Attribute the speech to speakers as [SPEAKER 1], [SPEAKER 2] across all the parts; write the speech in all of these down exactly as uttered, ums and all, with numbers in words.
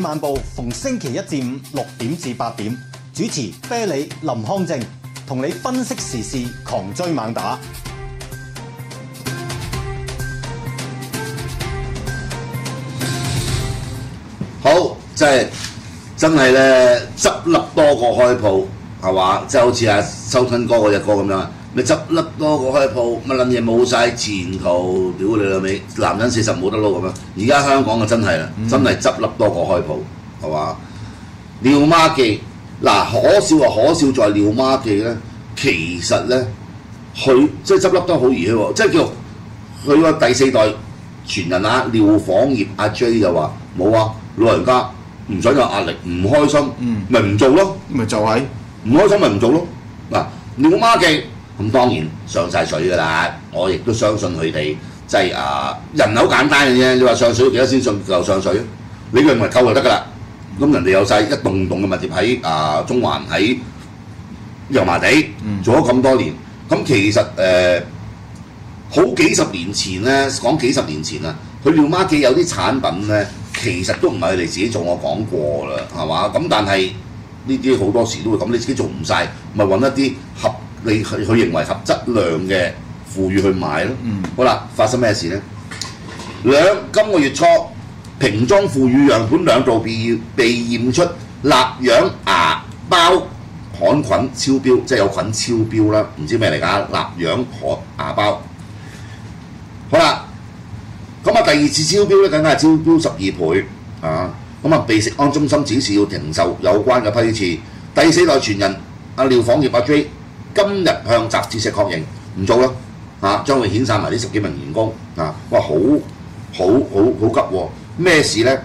[SPEAKER 1] 晚報逢星期一至五六點至八點，主持啤梨林康正，同你分析時事，狂追猛打。
[SPEAKER 2] 好，即係真係咧，執笠多過開鋪，係嘛？即係好似阿修吞哥嗰隻歌咁樣，咪執笠多過開鋪，乜撚嘢冇晒前途，屌你老味，男人四十冇得撈咁樣。而家香港嘅真係啦，嗯、真係執笠多過開鋪，係嘛？廖媽記嗱，可笑啊！可笑在廖媽記咧，其實咧，佢即係執笠都好易喎，即係叫佢個第四代傳人啊，廖晃業阿 J 就話冇啊。老人家唔想有壓力，唔開心，咪唔、嗯、做咯，
[SPEAKER 3] 咪就係、是、
[SPEAKER 2] 唔開心咪唔做咯。嗱，廖媽記咁當然上晒水㗎啦，我亦都相信佢哋即係啊人好簡單嘅啫。你話上水幾多先上夠上水？你認為夠就得㗎啦。咁人哋有晒一棟棟嘅物業喺啊中環喺油麻地做咗咁多年，咁其實誒、呃、好幾十年前咧，講幾十年前啊，佢廖媽記有啲產品咧。其實都唔係佢哋自己做，我講過啦，係嘛？咁但係呢啲好多時都會咁，你自己做唔晒，咪揾一啲合你佢佢認為合質量嘅腐乳去買咯。嗯、好啦，發生咩事咧？兩今個月初，瓶裝腐乳樣本兩度被被驗出蠟樣牙包桿菌超標，即係有菌超標啦，唔知咩嚟㗎？蠟樣殼牙包。好啦。咁啊，第二次超標咧，梗係超標十二倍啊！咁啊，被食安中心指示要停售有關嘅批次。第四代傳人阿廖晃業阿 J 今日向雜誌社確認唔做啦，啊，將會遣散埋呢十幾名員工啊！哇，好好好好急喎、啊！咩事咧？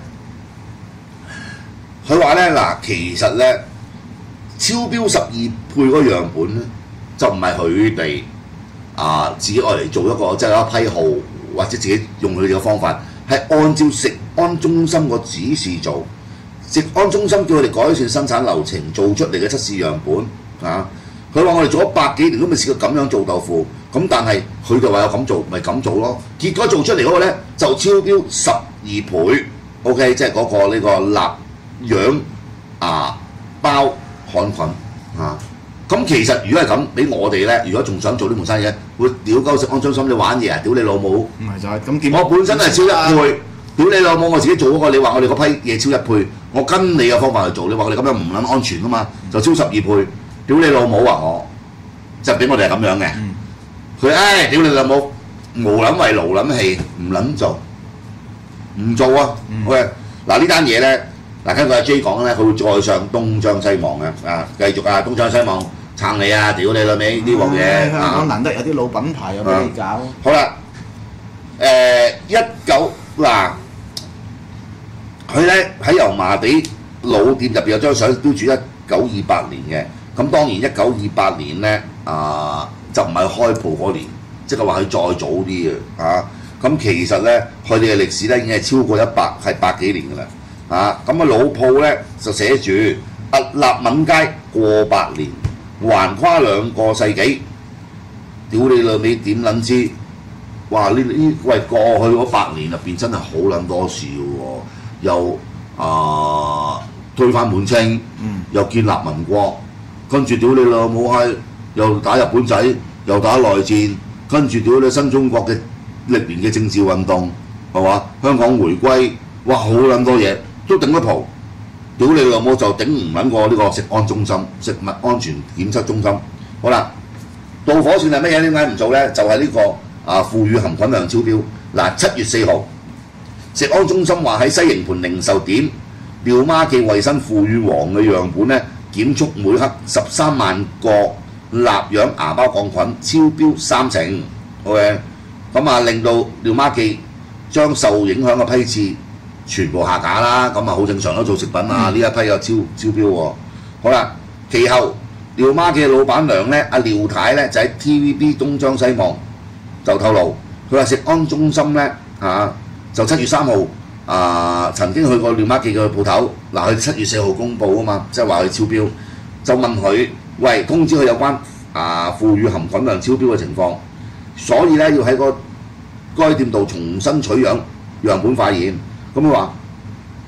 [SPEAKER 2] 佢話咧嗱，其實咧超標十二倍嗰個樣本咧，就唔係佢哋啊自己愛嚟做一個即係、就是、一批號。或者自己用佢哋嘅方法，係按照食安中心個指示做。食安中心叫佢哋改善生產流程，做出嚟嘅測試樣本啊。佢話我哋做咗百幾年都未試過咁樣做豆腐，咁但係佢就話有咁做，咪咁做咯。結果做出嚟嗰個咧就超標十二倍。OK， 即係嗰個呢個蠟樣牙包桿菌啊。咁其實如果係咁，俾我哋咧，如果仲想做呢門生意咧，會屌鳩食安中心你玩嘢啊！屌你老母！
[SPEAKER 3] 唔係就係咁點？
[SPEAKER 2] 我本身係超一倍，屌你老母！我自己做嗰個，你話我哋嗰批嘢超一倍，我跟你嘅方法去做，你話我哋咁樣唔撚安全啊嘛，就超十二倍，屌你老母啊！我就俾我哋係咁樣嘅。佢誒、哎、屌你老母，無撚為勞撚氣，唔撚做，唔做啊！喂、嗯，嗱呢單嘢咧，嗱根據阿 J 講咧，佢會再上東張西望嘅啊，繼續啊東張西望。撐你啊！屌你老味呢鑊嘢！
[SPEAKER 3] 香港難得有啲老品牌有俾你搞。
[SPEAKER 2] 好啦，誒一九嗱，佢咧喺油麻地老店入邊有張相標注一九二八年嘅。咁當然一九二八年咧啊，就唔係開鋪嗰年，即係話佢再早啲嘅啊。咁其實咧，佢哋嘅歷史咧已經係超過一百係百幾年㗎啦。啊，咁啊老鋪咧就寫住屹立敏街過百年。橫跨兩個世紀，屌你老味點撚知？哇！呢呢喂過去嗰百年入邊真係好撚多事喎，又啊推翻滿清，嗯、又建立民國，跟住屌你老母閪，又打日本仔，又打內戰，跟住屌你新中國嘅歷年嘅政治運動，係嘛？香港回歸，哇好撚多嘢都頂得蒲。屌你老母就頂唔撚過呢個食安中心、食物安全檢測中心。好啦，導火線係乜嘢？點解唔做咧？就係、是、呢、這個啊腐乳含菌量超標。嗱，七月四號，食安中心話喺西營盤零售點廖媽記衞生腐乳王嘅樣本咧，檢出每克十三萬個蠟樣牙包桿菌，超標三成。OK， 咁啊令到廖媽記將受影響嘅批次全部下架啦，咁啊好正常啦，做食品啊呢、嗯、一批有超超標喎、哦。好啦，其後廖媽記嘅老闆娘咧，阿廖太咧就喺 T V B 東張西望就透露，佢話食安中心咧嚇、啊、就七月三號啊曾經去過廖媽記嘅鋪頭，嗱佢七月四號公佈啊嘛，即係話佢超標，就問佢喂通知佢有關啊腐乳含菌量超標嘅情況，所以咧要喺個該店度重新取樣樣本化驗。咁佢話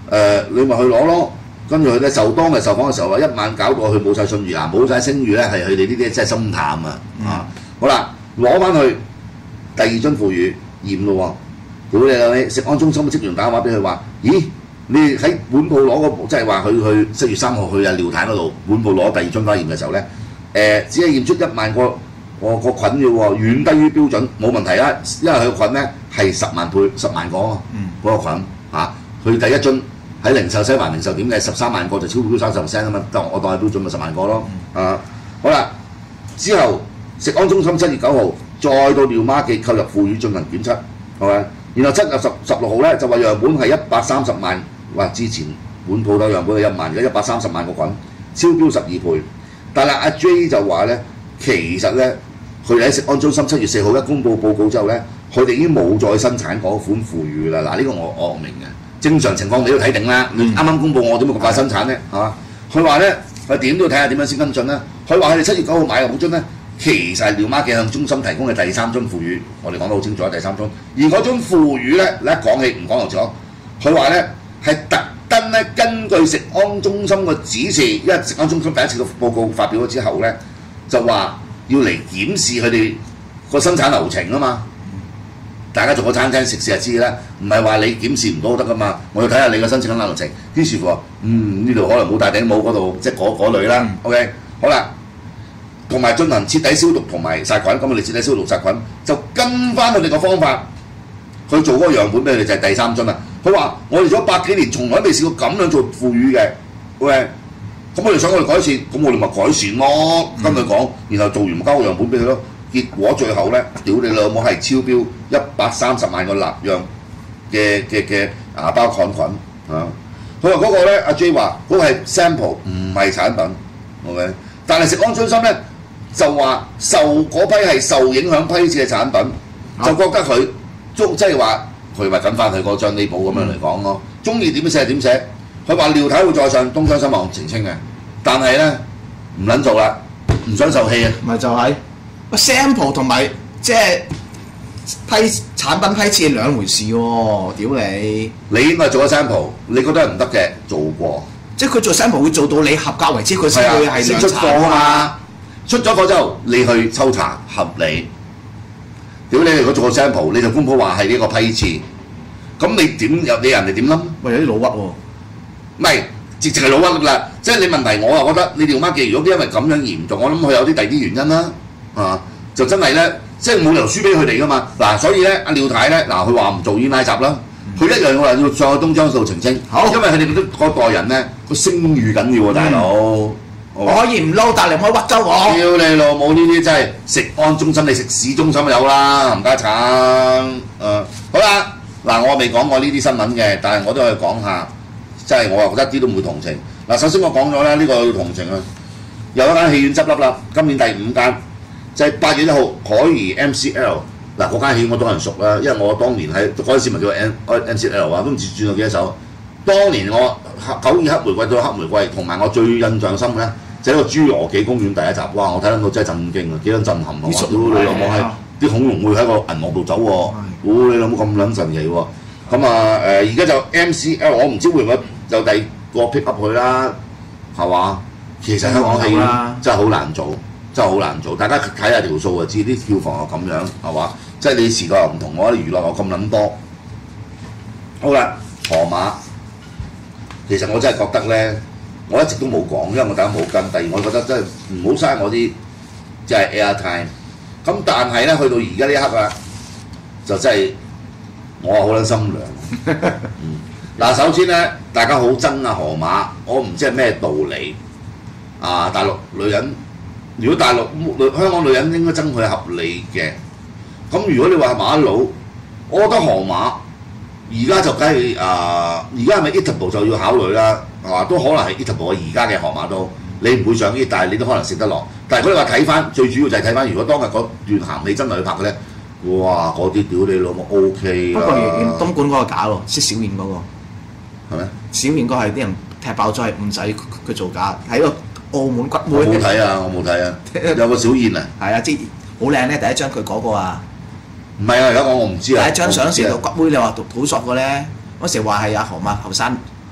[SPEAKER 2] 誒你咪去攞咯。跟住佢咧就當日受訪嘅時候話一晚搞到佢冇晒信譽啊，冇晒聲譽咧，係佢哋呢啲真係心淡啊！
[SPEAKER 3] 嗯、
[SPEAKER 2] 啊，好啦，攞翻去第二樽腐乳驗咯喎，屌你老味！食安中心嘅職員打電話俾佢話：咦，你喺本鋪攞個即係話佢去七月三號去啊廖太嗰度本鋪攞第二樽翻驗嘅時候咧，誒、呃、只係驗出一萬個個個菌嘅喎，遠低於標準，冇問題啦，因為佢個菌咧係十萬倍十萬個嗰、嗯、個菌嚇，佢、啊、第一樽。喺零售西環零售點嘅十三萬個就超標三十 percent 啊嘛，當我當係標準咪十萬個咯。啊，好啦，之後食安中心七月九號再到廖媽記購入腐乳進行檢測，係咪？然後七月十十六號咧就話樣本係一百三十萬，哇！之前本鋪頭樣本係一萬，而家一百三十萬個菌，超標十二倍。但係阿 J 就話咧，其實咧佢哋喺食安中心七月四號一公佈報告之後咧，佢哋已經冇再生產嗰款腐乳啦。嗱，呢個我我明嘅。正常情況你都睇定啦，你啱啱公佈我點會咁快生產咧？係嘛？佢話咧，佢點都要睇下點樣先跟進咧。佢話佢哋七月九號買嘅嗰樽咧，其實係廖媽記向中心提供嘅第三樽腐乳，我哋講得好清楚，第三樽。而嗰樽腐乳咧，你一講起唔講就錯。佢話咧係特登咧根據食安中心嘅指示，因為食安中心第一次嘅報告發表咗之後咧，就話要嚟檢視佢哋個生產流程啊嘛。大家做個餐廳食肆就知啦，唔係話你檢視唔到得噶嘛，我要睇下你個生產流程。於是乎話，嗯呢度可能冇大頂帽嗰度，即係嗰嗰類啦。嗯、OK， 好啦，同埋進行徹底消毒同埋殺菌，咁我哋徹底消毒殺菌就跟翻佢哋個方法去做嗰個樣本俾佢哋，就係第三樽啦。佢話我哋做咗百幾年，從來未試過咁樣做腐乳嘅。OK， 咁我哋想我哋改善，咁我哋咪改善咯，跟佢講，然後做完交個樣本俾佢咯。結果最後咧，屌你老母係超標一百三十萬個納樣嘅嘅嘅牙包桿菌啊！佢話嗰個咧，阿 J 話嗰個係 sample 唔係產品 ，OK？ 但係食安中心咧就話受嗰批係受影響批次嘅產品，啊、就覺得佢中即係話佢話緊翻佢嗰張 label 咁樣嚟講咯，中意點寫點寫。佢話廖太會再上東張新聞澄清嘅，但係咧唔撚做啦，唔想受氣啊！
[SPEAKER 3] 咪就係、是。sample 同埋即係批產品批次係兩回事喎、哦，屌你！
[SPEAKER 2] 你應該做咗 sample， 你覺得係唔得嘅，做過。
[SPEAKER 3] 即係佢做 sample 會做到你合格為止，佢先會係量
[SPEAKER 2] 產
[SPEAKER 3] 出貨啊嘛。
[SPEAKER 2] 出咗貨之後，你去抽查合理。屌你！如果做個 sample， 你就公佈話係呢個批次，咁你點有你人哋點諗？
[SPEAKER 3] 喂，有啲老屈喎、哦。
[SPEAKER 2] 唔係，直情係老屈啦。即係你問題，我又覺得你廖媽記如果因為咁樣嚴重，我諗佢有啲第二啲原因啦。啊，就真係咧，即係冇理由輸俾佢哋噶嘛。嗱，所以咧，阿廖太咧，嗱，佢話唔做煙拉閘啦，佢、嗯、一樣話要上去東張度澄清。好，因為佢哋嗰代人咧個聲譽緊要喎，大佬。嗯哦、我可以唔撈，但你唔可以屈鳩我。屌你老母！呢啲真係食安中心，你食屎中心都有啦，冚家鏟。誒、呃，好啦，嗱，我未講過呢啲新聞嘅，但係我都可以講下，即係我又覺得一啲都唔會同情。嗱，首先我講咗咧，呢個要同情啊，有一間戲院執笠啦，今年第五間。就係八月一號，海怡 M C L 嗱嗰間戲我都人熟啦，因為我當年喺嗰陣時咪叫 M M C L 啊，都唔知轉咗幾多首。當年我九二黑玫瑰到黑玫瑰，同埋我最印象深嘅咧，就係、是、個侏羅紀公園第一集，哇！我睇到真係震驚啊，幾撚震撼啊！屌你老母係啲恐龍會喺個銀幕度走喎，屌你老母咁撚神奇喎！咁啊誒，而家就 M C L， 我唔知會唔會有第二個 pick up 佢啦，係嘛？其實香港戲真係好難做。真係好難做，大家睇下條數就知啲票房又咁樣，係嘛？即係你時代又唔同，我啲娛樂又咁撚多。好啦，河馬，其實我真係覺得咧，我一直都冇講，因為我第一冇跟，第二我覺得真係唔好嘥我啲即係 airtime。咁但係咧，去到而家呢一刻啊，就真係我係好撚心涼。嗯，嗱，首先咧，大家好憎啊河馬，我唔知係咩道理啊，大陸女人。如果大陸香港女人應該憎佢係合理嘅，咁如果你話馬佬，我覺得河馬而家就梗係啊，而家係咪 eatable 就要考慮啦，係嘛？都可能係 eatable 嘅，而家嘅河馬都你唔會上 eat， 但係你都可能食得落。但係如果你話睇翻，最主要就係睇翻，如果當日嗰段鹹戲真係去拍嘅咧，哇！嗰啲屌你老母 O K 啦。不過
[SPEAKER 3] 東莞嗰個假喎，識小燕嗰個
[SPEAKER 2] 係咩？
[SPEAKER 3] 小燕嗰個係啲人踢爆咗係唔使佢做假，喺個。澳門骨妹，
[SPEAKER 2] 我冇睇啊！我冇睇啊！有個小燕啊，
[SPEAKER 3] 係啊，即係好靚咧！第一張佢嗰個啊，
[SPEAKER 2] 唔係啊！而家講我唔知啊。
[SPEAKER 3] 第一張相時到骨妹，你話讀普索嘅咧，嗰時話係阿河馬後生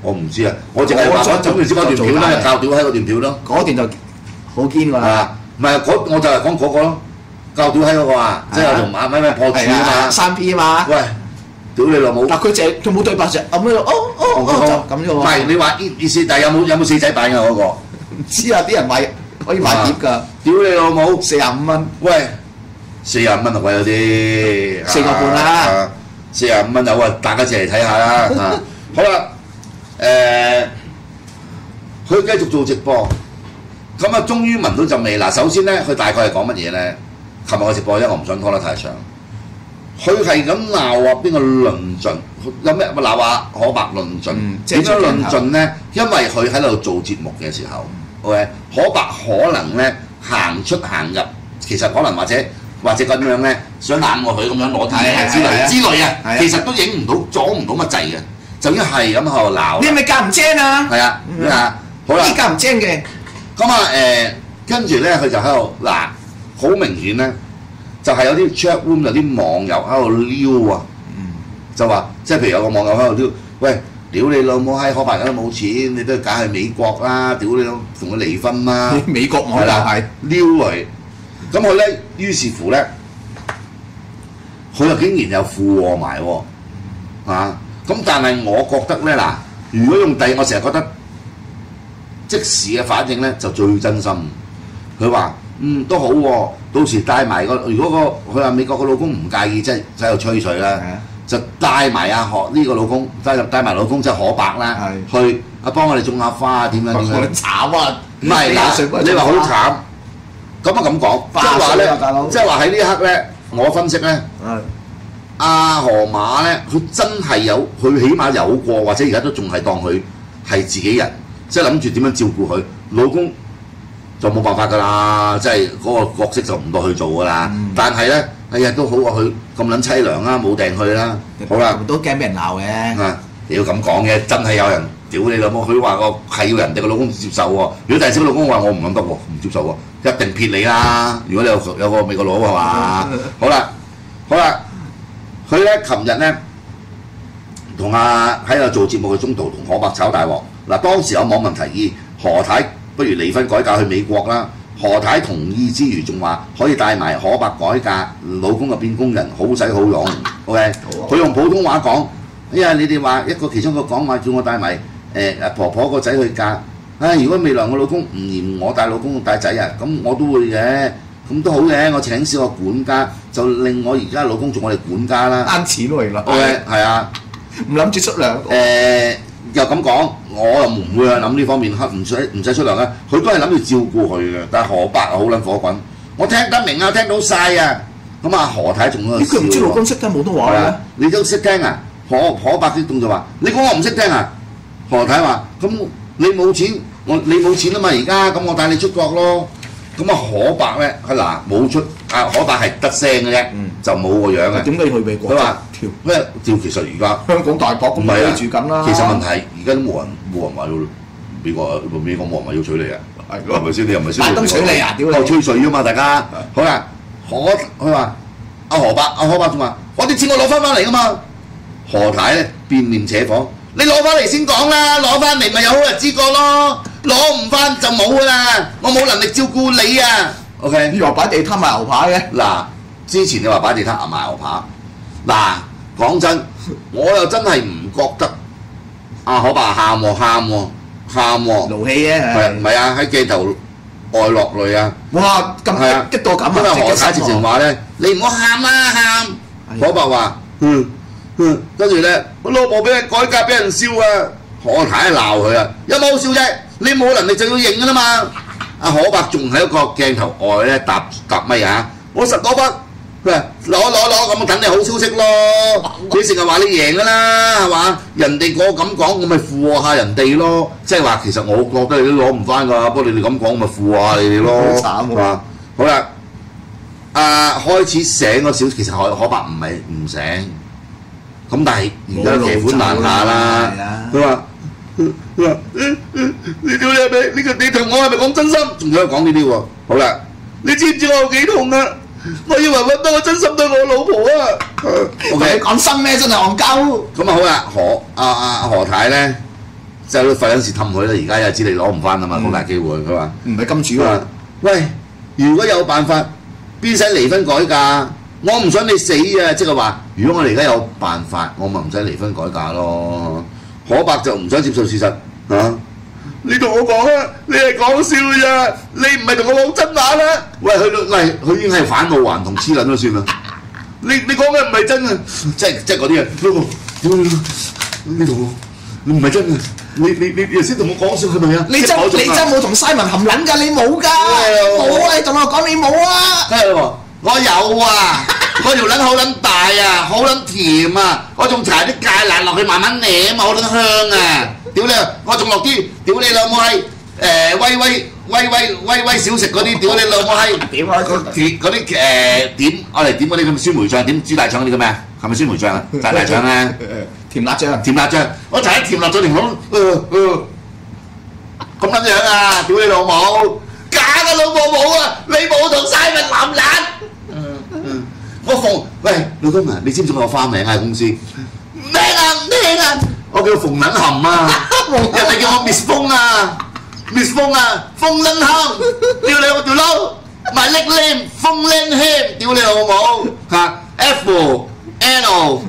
[SPEAKER 2] 我唔知啊，我淨係話嗰總言之嗰段片啦，教屌閪嗰段片咯。
[SPEAKER 3] 嗰段就好堅㗎啦。
[SPEAKER 2] 啊，唔係嗰我就係講嗰個咯，教屌閪嗰個啊，即係同馬咩咩破處啊嘛，
[SPEAKER 3] 三 P 啊嘛。
[SPEAKER 2] 喂，屌你老母！
[SPEAKER 3] 但佢淨佢冇對白就咁樣，哦哦哦就咁啫喎。
[SPEAKER 2] 唔係你話意意思，但係有冇有冇四仔版㗎嗰個？
[SPEAKER 3] 唔知啊，啲人買可以買碟㗎。
[SPEAKER 2] 屌你老母！
[SPEAKER 3] 四廿五蚊。
[SPEAKER 2] 喂，四廿五蚊就貴咗啲。
[SPEAKER 3] 四個半啦。
[SPEAKER 2] 四廿五蚊有啊，大家一齊嚟睇下啦。啊，好啦，誒，佢繼續做直播，咁啊，終於聞到陣味。嗱，首先咧，佢大概係講乜嘢咧？琴日嘅直播因為我唔想拖得太長，佢係咁鬧啊邊個論盡，有咩鬧話可白論盡？點樣論盡咧？因為佢喺度做節目嘅時候 ，OK， 可白可能咧行出行入，其實可能或者。或者咁樣咧，想攬過佢咁樣攞啲嘢之類之類啊，其實都影唔到、阻唔到乜滯嘅，就已經係咁喺度鬧。你係咪夾唔精啊？係啊，啊，好啦，夾唔精嘅。咁啊誒，跟住咧佢就喺度嗱，好明顯咧，就係有啲 chat room 有啲網友喺度撩啊，就話即係譬如有個網友喺度撩，喂，屌你老母閪，可白人都冇錢，你都係揀去美國啦，屌你老，同佢離婚啦。美國網友係撩佢。咁佢咧，於是乎咧，佢又竟然又附和埋喎，啊！咁但係我覺得咧嗱，如果用第，我成日覺得即時嘅反應咧就最真心。佢話：嗯，都好喎、啊，到時帶埋個，如果個佢話美國個老公唔介意，即係喺度吹水啦，就帶埋阿學呢個老公，帶帶埋老公即係可白啦，去啊幫我哋種下花啊，點樣點樣？慘啊！唔係嗱，你話好慘。咁啊咁講，即係話咧，即係話喺呢一刻咧，我分析咧，阿河馬咧，佢真係有，佢起碼有過，或者而家都仲係當佢係自己人，即係諗住點樣照顧佢老公，就冇辦法㗎啦，即係嗰個角色就唔到去做㗎啦。嗯、但係咧，哎呀都好過佢咁撚凄涼啦，冇掟佢啦。好啦，都驚俾人鬧嘅。啊，你要咁講嘅，真係有人屌你老母，佢話個係要人哋個老公接受喎。如果第時個老公話我唔諗得喎，唔接受喎。一定撇你啦！如果你有有個美國佬係嘛？好啦，好啦，佢咧琴日咧同阿喺度做節目嘅中途同可白炒大鑊。嗱，當時有網民提議何太不如離婚改嫁去美國啦。何太同意之餘，仲話可以帶埋可白改嫁，老公就變工人，好使好用。OK，佢用普通話講：哎呀，你哋話一個其中一個講話叫我帶埋誒阿婆婆個仔去嫁。唉，如果未來我老公唔嫌我帶老公帶仔啊，咁我都會嘅，咁都好嘅。我請少個管家，就令我而家老公做我哋管家啦，慳錢喎原來。OK，係啊，唔諗住出糧。誒，又咁講，我又唔會去諗呢方面，唔使唔使出糧啊。佢都係諗住照顧佢嘅，但係何白啊好撚火滾，我聽得明啊，聽到晒啊。咁啊何太仲喺度笑。佢唔知老公識聽普通話嘅？你都識聽啊？何何白啲動作話：你講我唔識聽啊？何太話：咁你冇錢。我你冇錢啊嘛，而家咁我帶你出國咯。咁啊可白咧，係嗱冇出啊，可白係得聲嘅啫，嗯、就冇個樣嘅。點解去美國？佢話跳咩跳？其實而家香港大博咁居住緊啦。其實問題而家都冇人冇人話要美國美國冇人話要娶你啊，係咪先？你又唔係先？拜登娶你啊？屌你！吹水啊嘛，大家。好啦，可佢話阿何白阿可白仲話：我啲錢我攞翻翻嚟噶嘛。何太咧變面扯火。你攞翻嚟先講啦，攞翻嚟咪有好日子過咯，攞唔翻就冇噶啦，我冇能力照顧你啊 ！OK， 你話擺地攤賣牛扒嘅？嗱，之前你話擺地攤賣牛扒，嗱講真，我又真係唔覺得阿可白喊喎喊喎喊喎，勞氣啊！係唔係啊？喺鏡頭外落淚啊！哇，咁係啊，激到咁啊！因為何太直情話咧，你唔好喊啦喊，可白話嗯。跟住咧，我老婆俾人改嫁俾人笑啊！何太鬧佢啊！有冇好笑啫？你冇能力就要認噶啦嘛！阿可白仲喺個鏡頭外咧搭搭咪啊！我實攞翻，佢話攞攞攞咁等你好消息咯！佢成日話你贏噶啦，係嘛？人哋個咁講，我咪附和下人哋咯。即係話其實我覺得你都攞唔翻㗎，不過你哋咁講，我咪附和下你哋咯。好慘啊！好啦，啊開始醒嗰少，其實可可白唔係唔醒。咁但係而家騎款難下啦，佢話：佢話你屌你係咪？你個你同我係咪講真心？仲喺度講呢啲喎。好啦，你知唔知我有幾痛啊？我以為揾到個真心對我老婆啊。O K， 講心咩？真係戇鳩。咁啊好啦，何阿阿何太咧即係費緊事氹佢啦。而家又知你攞唔翻啊嘛，好大機會。佢話
[SPEAKER 3] 唔係金主喎。
[SPEAKER 2] 喂，如果有辦法，邊使離婚改嫁？我唔想你死啊！即係話，如果我哋而家有辦法，我咪唔使離婚改嫁咯。可伯就唔想接受事實嚇。啊你同我講啊，你係講笑咋？你唔係同我講真話啦！喂，佢喂佢已經係反老還童黐撚都算啦。你你講嘅唔係真啊！即係即係嗰啲啊！你同我你唔係真啊！你你你頭先同我講笑係咪啊？
[SPEAKER 3] 你真你真冇同 Simon 含撚㗎？你冇㗎，冇啊！你同我講你冇啊！
[SPEAKER 2] 梗係喎，我有啊！嗰條撚好撚大啊，好撚甜啊！我仲搽啲芥蘭落去慢慢舐啊，好撚香啊！屌你！我仲落啲屌你老母閪誒威威威威威威小食嗰啲屌你老母閪點啊嗰啲嗰啲誒點我嚟點嗰啲咁酸梅醬點豬大腸嗰啲叫咩啊？係咪酸梅醬啊？炸大腸咧？
[SPEAKER 3] 甜辣醬。甜
[SPEAKER 2] 辣醬，我搽啲甜辣醬條口，呃呃咁撚樣啊！屌你老母！假嘅老母冇啊！你冇同曬咪男人。嗯嗯，我馮喂老公啊，你知唔知我花名啊公司？唔聽啊唔聽啊！我叫馮撚含啊，人哋叫我 Miss 風啊 ，Miss 風啊，風撚含，屌你老條佬，埋力廉，風撚謙，屌你老母嚇 ，F L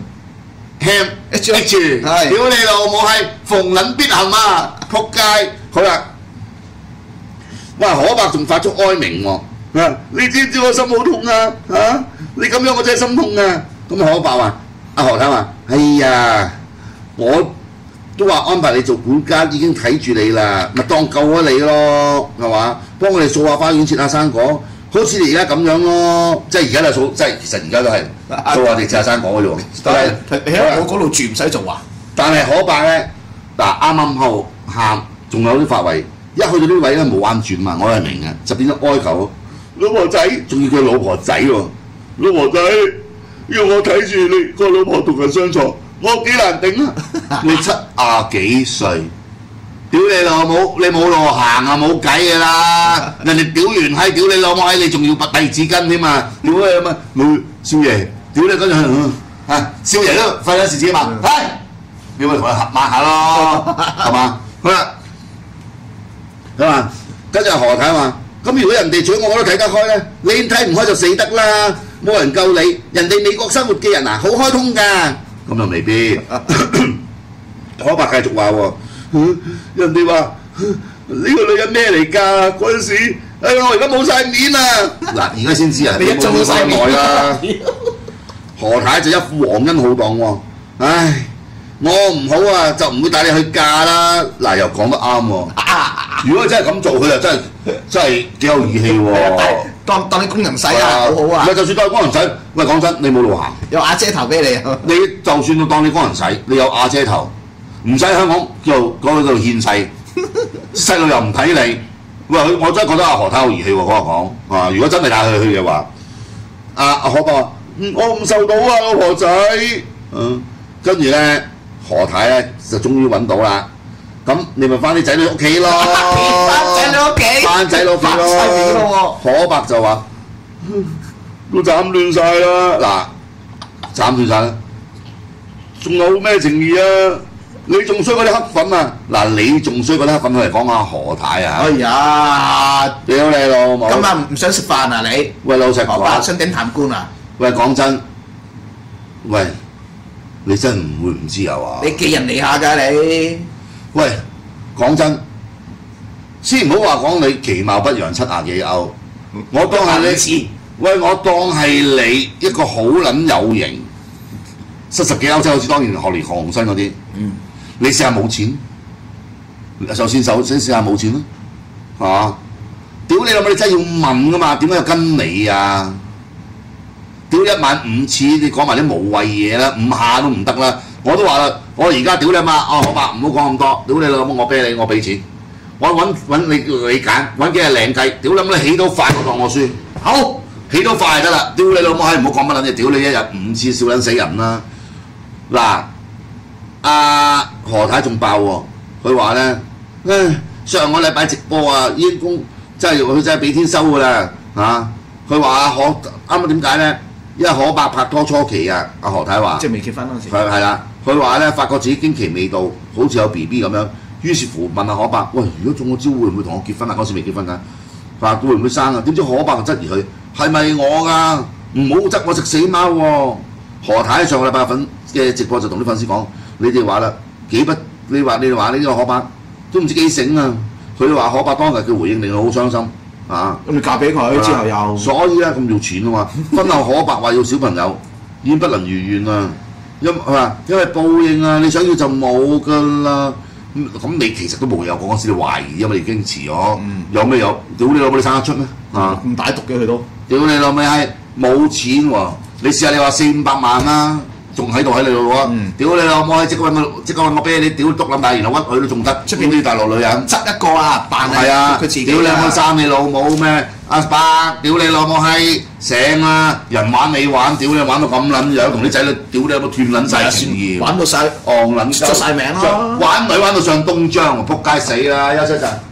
[SPEAKER 2] ham H H， 屌你老母係逢撚必含啊，仆街！好啦，哇可伯仲發出哀鳴喎，啊你知唔知我心好痛啊？嚇你咁樣我真係心痛啊！咁可伯話：阿何太話：哎呀！我都話安排你做管家，已經睇住你啦，咪當救咗你咯，係嘛？幫我哋掃下花園、切下生果，好似你而家咁樣咯。即係而家就掃，即係其實而家都係掃下地、切下生果嘅啫喎。
[SPEAKER 3] 但係你喺我嗰度住唔使做啊？
[SPEAKER 2] 但係可伯咧，嗱啱啱後喊，仲有啲發圍，一去到呢位咧冇彎轉嘛，我係明嘅，就變咗哀求老婆仔，仲要佢老婆仔喎，老婆仔要我睇住你個老婆同人相處。我幾難頂啊！你七啊幾歲？屌你老母！你冇路行啊，冇計嘅啦！人哋屌完閪，屌你老母閪，你仲要拔遞紙巾添啊！屌你咁啊！冇少爺，屌你跟住嚇少爺都費咗事自己嘛，係你咪同佢合抹下咯，係嘛？好啦，咁啊，跟住何太話：咁如果人哋娶我，我都睇得開咧，你睇唔開就死得啦！冇人救你，人哋美國生活嘅人啊，好開通㗎。咁又未必，可伯繼續話喎，人哋話呢個女人咩嚟㗎？嗰陣時，哎我而家冇晒面啊！嗱，而家先知啊，你冇咗晒面啦。何太就一副皇恩浩蕩喎，唉，我唔好啊，就唔會帶你去嫁啦。嗱，又講得啱喎。如果真係咁做，佢就真係真係幾有義氣喎。
[SPEAKER 3] 當當你工人使啊，好好啊！
[SPEAKER 2] 唔係就算當你工人使，喂講真，你冇路行，
[SPEAKER 3] 有瓦遮頭俾你。
[SPEAKER 2] 你就算當你工人使，你有瓦遮頭，唔使香港做嗰度獻世，細路又唔睇你。喂，我真係覺得阿何太好義氣喎，嗰個講啊！如果真係帶佢去嘅話，阿阿何伯話：我唔受到啊，老婆仔。嗯，跟住咧，何太咧就終於揾到啦。咁你咪翻啲仔女屋企咯，
[SPEAKER 3] 翻仔女屋企，
[SPEAKER 2] 翻仔女屋企咯。可伯就話：都斬亂晒啦！嗱，斬亂晒啦，仲有咩情義啊？你仲衰嗰啲黑粉啊！嗱，你仲衰嗰啲黑粉，佢嚟講下何太啊！
[SPEAKER 3] 哎呀，
[SPEAKER 2] 屌你老母！
[SPEAKER 3] 今日唔想食飯啊你？
[SPEAKER 2] 喂，老實講，
[SPEAKER 3] 想頂談官啊？
[SPEAKER 2] 喂，講真，喂，你真唔會唔知啊嘛？
[SPEAKER 3] 你寄人籬下㗎你？
[SPEAKER 2] 喂，講真，先唔好話講你其貌不揚七廿幾歐，我當係你，喂，我當係你一個好撚有型，七十幾歐即係好似當年學連何鴻燊嗰啲，嗯，你試下冇錢，首先首先試下冇錢咯，係嘛？屌你老母！你真係要問噶嘛？點解要跟你啊？屌一晚五次，你講埋啲無謂嘢啦，五下都唔得啦！我都話啦，我而家屌你嘛，哦好吧，唔好講咁多，屌你老母，我俾你，我俾錢，我揾揾你你揀，揾幾日靚計，屌你老母起到快我當我輸，好起到快就得啦，屌你老母閪唔好講乜撚嘢，屌你一日五次笑撚死人啦！嗱，阿何太仲爆喎，佢話咧，唉，上個禮拜直播啊，已經公真係佢真係俾天收㗎啦嚇，佢話阿何啱啱點解咧？因為可伯拍拖初期啊，阿何太話，
[SPEAKER 3] 即係未結婚嗰陣時，
[SPEAKER 2] 係係啦，佢話咧發覺自己經期未到，好似有 B B 咁樣， 於是乎問下可伯，喂，如果中咗招會唔會同我結婚啊？嗰時未結婚啊，話會唔會生啊？點知可伯就質疑佢係咪我㗎？唔好執我食死貓喎！何太上個禮拜粉嘅直播就同啲粉絲講：你哋話啦，幾不你話你哋話呢個可伯都唔知幾醒啊！佢話可伯當日嘅回應令我好傷心啊！
[SPEAKER 3] 咁你嫁俾佢之後又，
[SPEAKER 2] 所以咧咁要錢啊嘛！婚後可伯話要小朋友，已經不能如願啦。因係嘛？因為報應啊，你想要就冇噶啦。咁你其實都冇有講嗰時你懷疑，因為你已經遲咗。嗯、有咩有？屌你老母你生得出咩？啊！
[SPEAKER 3] 咁大毒嘅佢都。
[SPEAKER 2] 屌你老味係冇錢喎！你試下你話四五百萬啦，仲喺度喺你度喎。嗯、屌你老母係即刻揾我，即刻揾我俾你屌篤撚大，然後屈佢都仲得。出邊啲大陸女人
[SPEAKER 3] 執一個啊，扮係佢自己。
[SPEAKER 2] 屌你老母生你老母咩？阿伯，屌你老母閪醒啦！人玩你玩，屌你玩到咁撚樣，同啲仔女屌你有冇斷撚晒情義？
[SPEAKER 3] 玩到晒，
[SPEAKER 2] 戇撚
[SPEAKER 3] 出晒名啦！
[SPEAKER 2] 玩女玩到上東張，仆街死啦！休息陣。